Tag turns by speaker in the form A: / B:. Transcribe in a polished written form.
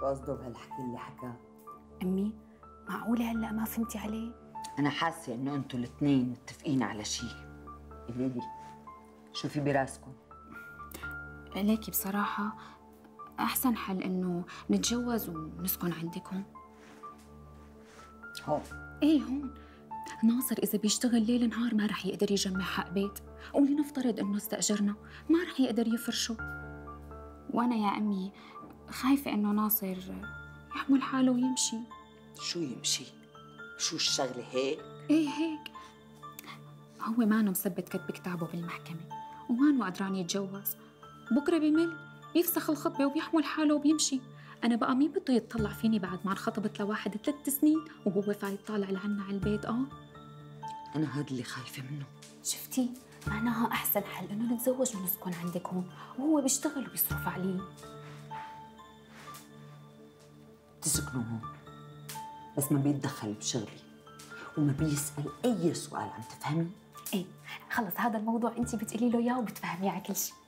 A: شو قصده بهالحكي اللي حكاه؟
B: أمي معقولة هلأ ما فهمتي عليه؟
A: أنا حاسة إنه أنتوا الاثنين متفقين على شيء. قولي لي شو في براسكم؟
B: ليكي بصراحة أحسن حل إنه نتجوز ونسكن عندكم.
A: هون؟
B: إيه هون. ناصر إذا بيشتغل ليل نهار ما رح يقدر يجمع حق بيت، ولنفترض إنه استأجرنا ما رح يقدر يفرشه. وأنا يا أمي خايفة إنه ناصر يحمل حاله ويمشي.
A: شو يمشي؟ شو الشغلة هيك؟
B: إيه هيك. هو مانو مثبت كتب كتابه بالمحكمة ومانو قدران يتجوز، بكرة بمل بيفسخ الخطبة وبيحمل حاله وبيمشي. أنا بقى مين بده يتطلع فيني بعد ما انخطبت لواحد 3 سنين وهو فايت طالع لعنا على البيت؟
A: أنا هذا اللي خايفة منه.
B: شفتي؟ معناها أحسن حل إنه نتزوج ونسكن عندكم وهو بيشتغل وبيصرف عليه.
A: تسكنوا هون بس ما بيتدخل بشغلي وما بيسأل أي سؤال، عم تفهمي؟
B: إيه خلص هذا الموضوع أنت بتقولي له إياه وبتفهميه على كل شيء.